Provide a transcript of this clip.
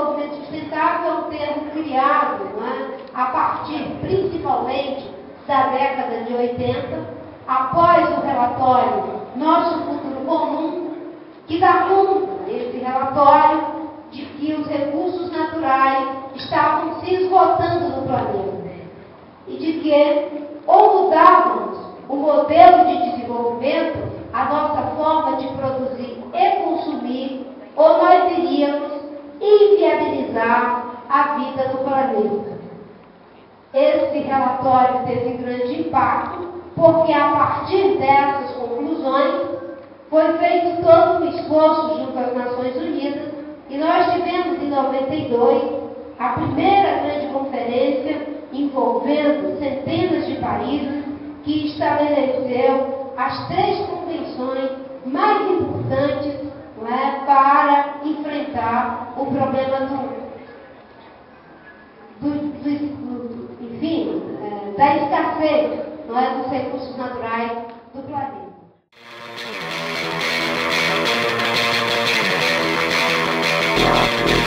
desenvolvimento sustentável é um termo criado, não é? A partir, principalmente, da década de 80, após o relatório Nosso Futuro Comum, que dá conta, esse relatório, de que os recursos naturais estavam se esgotando no planeta e de que ou mudávamos o modelo de desenvolvimento, a nossa forma de produzir e consumir, ou nós iríamos inviabilizar a vida do planeta. Esse relatório teve grande impacto, porque a partir dessas conclusões foi feito todo um esforço junto às Nações Unidas, e nós tivemos em 92 a primeira grande conferência envolvendo centenas de países, que estabeleceu as 3 convenções mais importantes, não é, para enfrentar o problema da escassez, não é, dos recursos naturais do planeta.